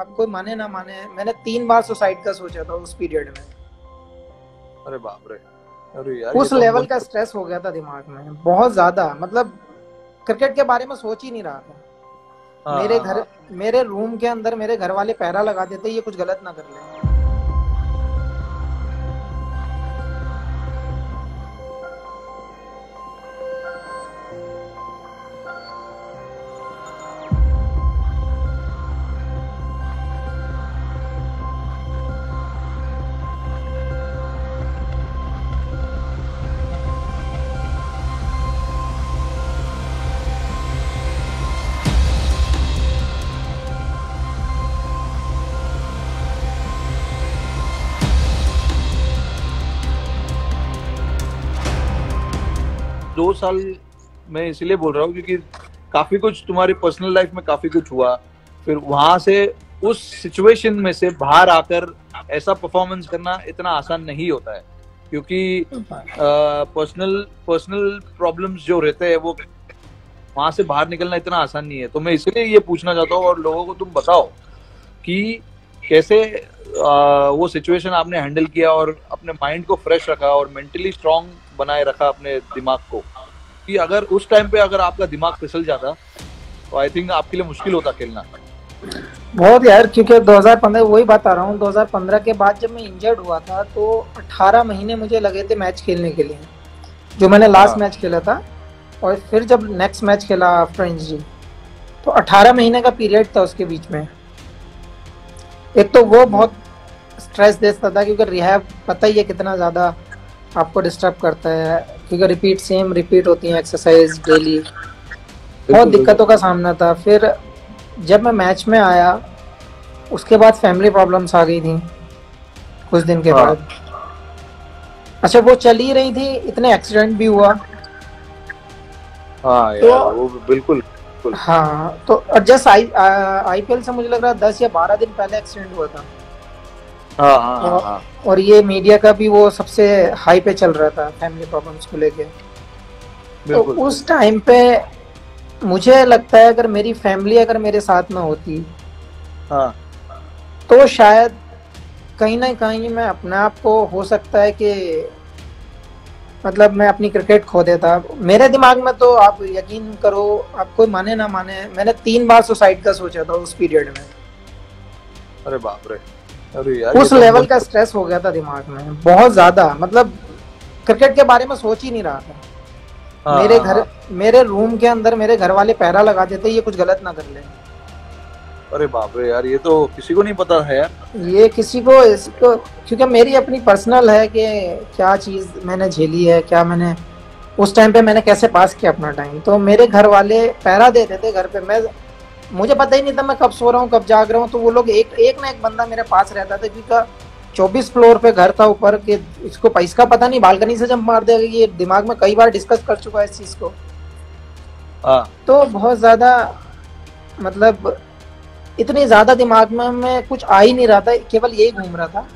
आप कोई माने ना माने, मैंने 3 बार सुसाइड का सोचा था उस पीरियड में। अरे बाप रे। अरे यार ये उस तो लेवल का मतलब। स्ट्रेस हो गया था दिमाग में, बहुत ज्यादा। मतलब क्रिकेट के बारे में सोच ही नहीं रहा था। हाँ मेरे हाँ घर, हाँ। मेरे रूम के अंदर मेरे घर वाले पहरा लगा देते, ये कुछ गलत ना कर ले। 2 साल मैं इसलिए बोल रहा हूँ क्योंकि काफी कुछ तुम्हारी पर्सनल लाइफ में काफी कुछ हुआ, फिर वहां से उस सिचुएशन में से बाहर आकर ऐसा परफॉर्मेंस करना इतना आसान नहीं होता है, क्योंकि पर्सनल पर्सनल प्रॉब्लम्स जो रहते हैं वो वहां से बाहर निकलना इतना आसान नहीं है। तो मैं इसलिए ये पूछना चाहता हूँ और लोगों को तुम बताओ कि कैसे वो सिचुएशन आपने हैंडल किया और अपने माइंड को फ्रेश रखा और मेंटली स्ट्रांग बनाए रखा अपने दिमाग को, कि अगर उस टाइम पे अगर आपका दिमाग फिसल जाता तो आई थिंक आपके लिए मुश्किल होता खेलना। बहुत यार, क्योंकि 2015, वही बता रहा हूँ, 2015 के बाद जब मैं इंजर्ड हुआ था तो 18 महीने मुझे लगे थे मैच खेलने के लिए, जो मैंने लास्ट हाँ मैच खेला था। और फिर जब नेक्स्ट मैच खेला आफ्टर इंजरी, तो 18 महीने का पीरियड था उसके बीच में। एक तो वो बहुत स्ट्रेस देता था, क्योंकि रिहैब पता ही है कितना ज़्यादा आपको डिस्टर्ब करता है, क्योंकि सेम रिपीट होती है एक्सरसाइज डेली। बहुत दिक्कतों का सामना था। फिर जब मैं मैच में आया, उसके बाद फैमिली प्रॉब्लम्स आ गई थी कुछ दिन के बाद। अच्छा, वो चल ही रही थी, इतने एक्सीडेंट भी हुआ। हाँ तो यार वो बिल्कुल बिल्कुल। हाँ, तो जस्ट आईपीएल से मुझे लग रहा है 10 या 12 दिन पहले एक्सीडेंट हुआ था। हाँ हाँ हाँ हाँ और ये मीडिया का भी वो सबसे हाई पे चल रहा था फैमिली प्रॉब्लम्स को लेके। तो बिल्कुल। उस टाइम पे मुझे लगता है अगर मेरी फैमिली अगर मेरे साथ में होती, हाँ तो शायद कहीं ना कहीं मैं अपने आप को, हो सकता है कि मतलब मैं अपनी क्रिकेट खो देता। मेरे दिमाग में तो आप यकीन करो, आप कोई माने ना माने, मैंने 3 बार सुसाइड का सोचा था उस पीरियड में। अरे बाप रे। अरे यार ये उस तो लेवल का मतलब। स्ट्रेस हो गया था दिमाग में, बहुत ज्यादा। मतलब क्रिकेट के बारे में सोच ही नहीं रहा था। हाँ मेरे हाँ घर, हाँ। मेरे रूम के अंदर मेरे घर वाले पहरा लगा देते, ये कुछ गलत ना कर ले। अरे बाप रे यार, ये तो किसी को नहीं पता है यार। ये किसी को, इसको, क्योंकि मेरी अपनी पर्सनल है कि क्या चीज़ मैंने झेली है, क्या मैंने उस टाइम पे मैंने कैसे पास किया अपना टाइम। तो मेरे घर वाले पहरा देते थे घर पे। मुझे पता ही नहीं था मैं कब सो रहा हूँ कब जाग रहा हूँ। तो वो लोग एक एक ना एक बंदा मेरे पास रहता था, क्योंकि 24 फ्लोर पे घर था ऊपर के। इसको इसका पता नहीं बालकनी से जंप मार देगा, ये दिमाग में कई बार डिस्कस कर चुका है इस चीज़ को। हाँ तो बहुत ज़्यादा, मतलब इतनी ज़्यादा दिमाग में कुछ आ ही नहीं रहा था, केवल यही घूम रहा था।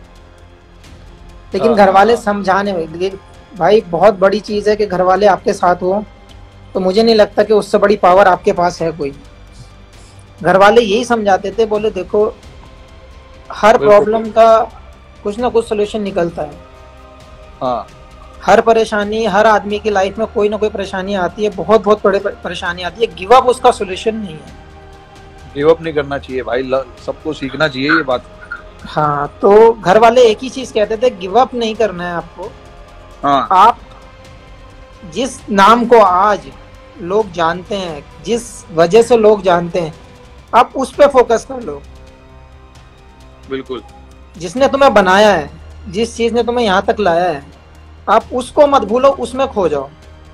लेकिन हाँ घर हाँ वाले हाँ। समझाने में, भाई बहुत बड़ी चीज़ है कि घर वाले आपके साथ हो। तो मुझे नहीं लगता कि उससे बड़ी पावर आपके पास है कोई। घर वाले यही समझाते थे, बोले देखो हर बिल्कुल। प्रॉब्लम का कुछ ना कुछ सोल्यूशन निकलता है। हाँ हर परेशानी, हर आदमी की लाइफ में कोई ना कोई परेशानी आती है, बहुत बहुत बड़ी परेशानी आती है। गिव अप उसका सोल्यूशन नहीं है। गिव अप नहीं करना चाहिए भाई, सबको सीखना चाहिए ये बात। हाँ, तो घर वाले एक ही चीज कहते थे, गिव अप नहीं करना है आपको। हाँ आप जिस नाम को आज लोग जानते हैं, जिस वजह से लोग जानते हैं, आप उस पे फोकस कर लो। बिल्कुल जिसने तुम्हें बनाया है, जिस चीज ने तुम्हें यहाँ तक लाया है, आप उसको मत भूलो, उसमें खो जाओ।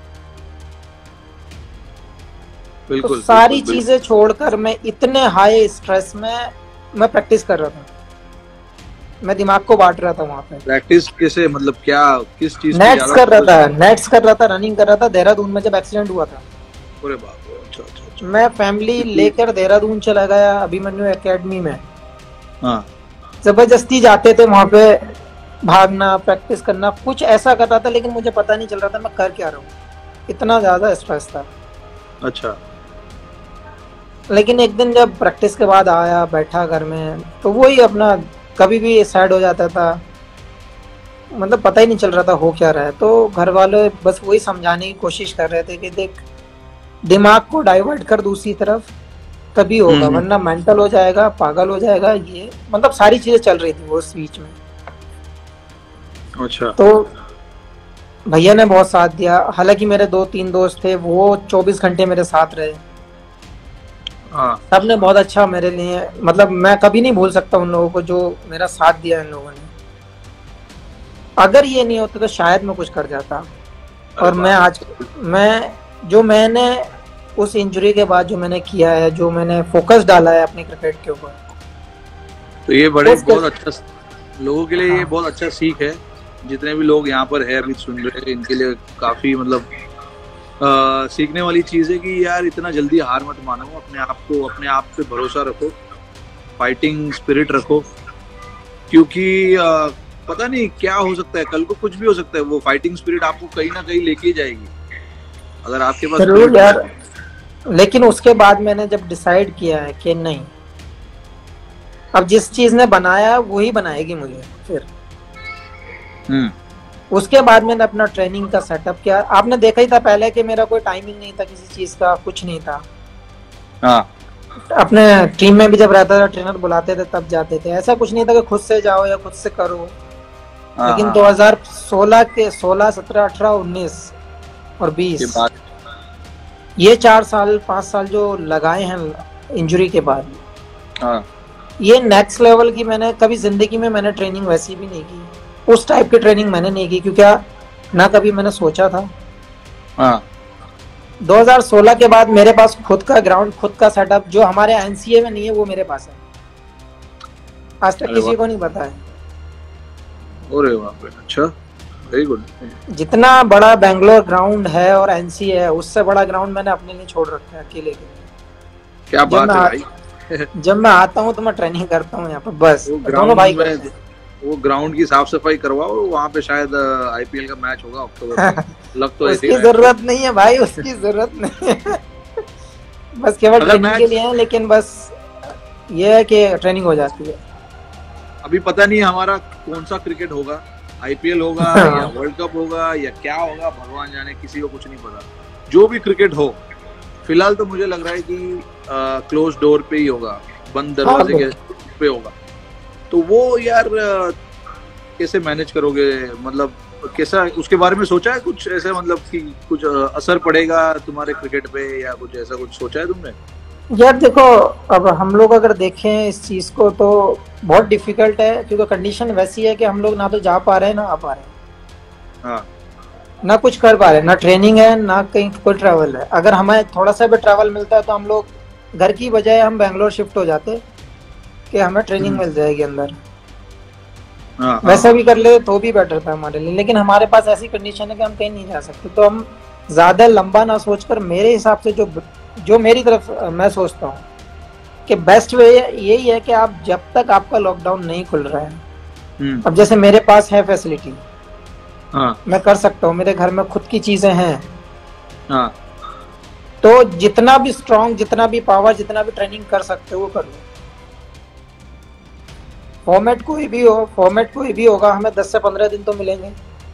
तो बिल्कुल सारी बिल्कुल चीजें छोड़कर मैं इतने हाई स्ट्रेस में मैं प्रैक्टिस कर रहा था। मैं दिमाग को बांट रहा था वहां पे। प्रैक्टिस कैसे, मतलब क्या, किस चीज की नेट्स ज्यादा कर रहा फोकस? था, नेट्स कर रहा था, रनिंग कर रहा था। देहरादून में जब एक्सीडेंट हुआ था, अरे बाप रे। अच्छा अच्छा अच्छा। मैं फैमिली लेकर देहरादून चला गया अभिमन्यु एकेडमी में। हाँ जबरदस्ती जाते थे वहां पे, भागना, प्रैक्टिस करना, कुछ ऐसा कर रहा था। लेकिन मुझे पता नहीं चल रहा था मैं कर क्या रहा हूँ, इतना ज्यादा स्ट्रेस था। अच्छा। लेकिन एक दिन जब प्रैक्टिस के बाद आया, बैठा घर में, तो वही अपना कभी भी सैड हो जाता था, मतलब पता ही नहीं चल रहा था हो क्या रहा है। तो घर वाले बस वही समझाने की कोशिश कर रहे थे कि देख, दिमाग को डाइवर्ट कर दूसरी तरफ, तभी होगा, हम्म। वरना मेंटल हो जाएगा, पागल हो जाएगा। ये मतलब सारी चीजें चल रही थी वो उस बीच में। अच्छा। तो भैया ने बहुत साथ दिया। हालांकि मेरे 2-3 दोस्त थे, वो 24 घंटे मेरे साथ रहे। हाँ। सबने बहुत अच्छा मेरे लिए, मतलब मैं कभी नहीं भूल सकता उन लोगों को जो मेरा साथ दिया इन लोगों ने। अगर ये नहीं होता तो शायद मैं कुछ कर जाता। अरे और मैं बाप आज, मैंने उस इंजरी के बाद जो मैंने किया है, जो मैंने फोकस डाला है अपने क्रिकेट के ऊपर, तो ये बड़े उसके, बहुत अच्छा लोगों के लिए, ये हाँ बहुत अच्छा सीख है। जितने भी लोग यहाँ पर है अभी सुन रहे हैं, इनके लिए काफी मतलब सीखने वाली चीज है कि यार इतना जल्दी हार मत मानो, अपने आप पे भरोसा रखो, फाइटिंग स्पिरिट रखो, क्योंकि पता नहीं क्या हो सकता है, कल को कुछ भी हो सकता है। वो फाइटिंग स्पिरिट आपको कहीं ना कहीं लेके ही जाएगी अगर आपके पास जरूर स्पिरिट है। यार। लेकिन उसके बाद मैंने जब डिसाइड किया है कि नहीं, अब जिस चीज ने बनाया वही बनाएगी मुझे, फिर हम्म। उसके बाद मैंने अपना ट्रेनिंग का सेटअप किया। आपने देखा ही था पहले कि मेरा कोई टाइमिंग नहीं था किसी चीज का, कुछ नहीं था। हाँ अपने टीम में भी जब रहता था, ट्रेनर बुलाते थे तब जाते थे। ऐसा कुछ नहीं था कि खुद से जाओ या खुद से करो। हाँ लेकिन हाँ। 2016 के 16, 17, 18, 19 और के 20, बाद। ये 4 साल 5 साल जो लगाए हैं इंजरी के बाद, हाँ ये नेक्स्ट लेवल की मैंने कभी जिंदगी में मैंने ट्रेनिंग वैसी भी नहीं की। उस टाइप की ट्रेनिंग मैंने नहीं की, क्योंकि ना कभी मैंने सोचा था। हाँ। 2016 के बाद मेरे पास खुद का ग्राउंड, खुद का सेटअप, जो हमारे एनसीए में नहीं है वो मेरे पास है। आज तक अरे किसी वाह, को नहीं पता है। अरे बाप रे, अच्छा, वेरी गुड। जितना बड़ा बेंगलोर ग्राउंड है और एनसीए है, उससे बड़ा ग्राउंड मैंने अपने लिए छोड़ रखा है, अकेले के लिए। क्या जब बात है भाई। मैं जब मैं आता हूँ तो मैं ट्रेनिंग करता हूँ यहाँ पर, बस वो दोनों भाई ग्राउंड करते में, वो ग्राउंड की साफ सफाई करवाओ, वहाँ पे शायद आईपीएल का मैच होगा अक्टूबर में। हैं। लग तो ऐसे ही उसकी रहा है। जरूरत नहीं है भाई, उसकी जरूरत नहीं है। बस केवल अगर ट्रेनिंग के मैच, लिए है, लेकिन बस ये है कि ट्रेनिंग हो जाती है। अभी पता नहीं हमारा कौन सा क्रिकेट होगा, आईपीएल होगा या वर्ल्ड कप होगा या क्या होगा, भगवान जाने, किसी को कुछ नहीं पता। जो भी क्रिकेट हो, फिलहाल तो मुझे लग रहा है कि क्लोज डोर पे ही होगा, बंद हाँ दरवाजे के पे होगा। तो वो यार कैसे मैनेज करोगे, मतलब कैसा, उसके बारे में सोचा है कुछ ऐसे, मतलब कि कुछ असर पड़ेगा तुम्हारे क्रिकेट पे या कुछ ऐसा कुछ सोचा है तुमने? यार देखो, अब हम लोग अगर देखें इस चीज को तो बहुत डिफिकल्ट है, क्योंकि कंडीशन वैसी है कि हम लोग ना तो जा पा रहे हैं ना आ पा रहे हैं, हाँ। ना कुछ कर पा रहे हैं, ना ट्रेनिंग है ना कहीं कोई ट्रैवल है। अगर हमें थोड़ा सा भी ट्रैवल मिलता है तो हम लोग घर की बजाय हम बेंगलोर शिफ्ट हो जाते कि हमें ट्रेनिंग मिल जाएगी अंदर। हाँ वैसा भी कर ले तो भी बेटर था हमारे लिए, लेकिन हमारे पास ऐसी कंडीशन है कि हम कहीं नहीं जा सकते। तो हम ज्यादा लंबा ना सोचकर, मेरे हिसाब से जो जो मेरी तरफ मैं सोचता हूँ कि बेस्ट वे यही है कि आप जब तक आपका लॉकडाउन नहीं खुल रहा है, अब जैसे मेरे पास है फैसिलिटी, हाँ मैं कर सकता हूँ, मेरे घर में खुद की चीजें हैं, हाँ। तो जितना भी स्ट्रांग, जितना भी पावर, जितना भी ट्रेनिंग कर सकते हो वो कर लो। फॉर्मेट कोई भी हो, फॉर्मेट कोई भी होगा, हमें 10 से 15 दिन तो मिलेंगे।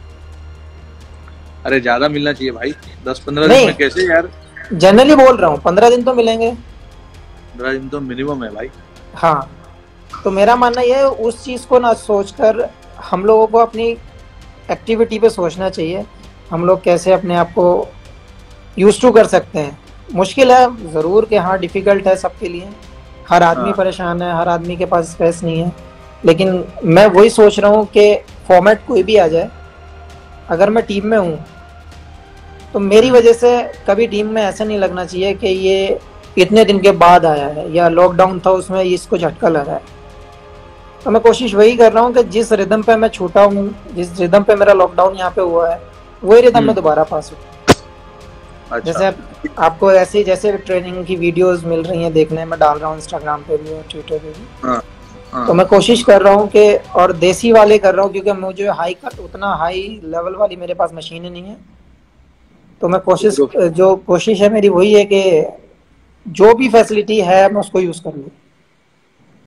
अरे ज्यादा मिलना चाहिए भाई, 10-15 दिन नहीं, में कैसे यार। जनरली बोल रहा हूँ 15 दिन तो मिलेंगे। 15 दिन तो मिनिमम है भाई। हाँ, तो मेरा मानना यह है, उस चीज को ना सोचकर हम लोगों को अपनी एक्टिविटी पे सोचना चाहिए। हम लोग कैसे अपने आप को यूज टू कर सकते हैं। मुश्किल है जरूर कि हाँ, डिफिकल्ट है सबके लिए, हर आदमी हाँ। परेशान है, हर आदमी के पास स्पेस नहीं है। लेकिन मैं वही सोच रहा हूँ कि फॉर्मेट कोई भी आ जाए, अगर मैं टीम में हूँ तो मेरी वजह से कभी टीम में ऐसा नहीं लगना चाहिए कि ये इतने दिन के बाद आया है या लॉकडाउन था उसमें इसको झटका लगा है। तो मैं कोशिश वही कर रहा हूँ कि जिस रिदम पे मैं छूटा हूँ, जिस रिदम पे मेरा लॉकडाउन यहाँ पे हुआ है, वही रिदम में दोबारा पास हो। अच्छा। जैसे आपको ऐसे जैसे ट्रेनिंग की वीडियोस मिल रही हैं देखने में, डाल रहा हूँ इंस्टाग्राम पे भी और ट्विटर पे भी। हाँ, हाँ। तो मैं कोशिश कर रहा हूँ कि, और देसी वाले कर रहा हूँ, क्योंकि मुझे हाई कट, उतना हाई लेवल वाली मेरे पास मशीनें नहीं है। तो मैं कोशिश, जो कोशिश है मेरी वही है कि जो भी फैसिलिटी है मैं उसको यूज कर लूँ।